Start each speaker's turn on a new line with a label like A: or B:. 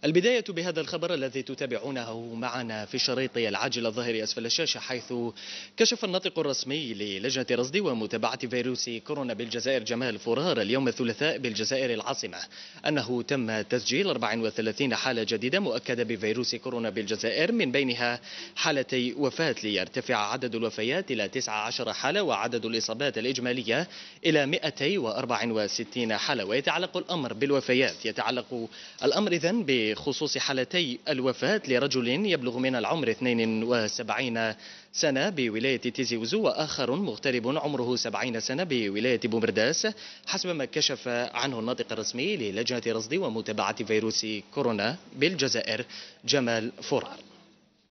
A: البداية بهذا الخبر الذي تتابعونه معنا في الشريط العاجل الظاهر أسفل الشاشة، حيث كشف الناطق الرسمي للجنة رصد ومتابعة فيروس كورونا بالجزائر جمال فرار اليوم الثلاثاء بالجزائر العاصمة أنه تم تسجيل 34 حالة جديدة مؤكدة بفيروس كورونا بالجزائر، من بينها حالتي وفاة، ليرتفع عدد الوفيات إلى 19 حالة وعدد الإصابات الإجمالية إلى 264 حالة. ويتعلق الأمر بالوفيات، يتعلق الأمر إذن بخصوص حالتي الوفاة لرجل يبلغ من العمر 72 سنة بولاية تيزي وزو، وآخر مغترب عمره 70 سنة بولاية بومرداس، حسب ما كشف عنه الناطق الرسمي للجنة رصد ومتابعة فيروس كورونا بالجزائر جمال فرار.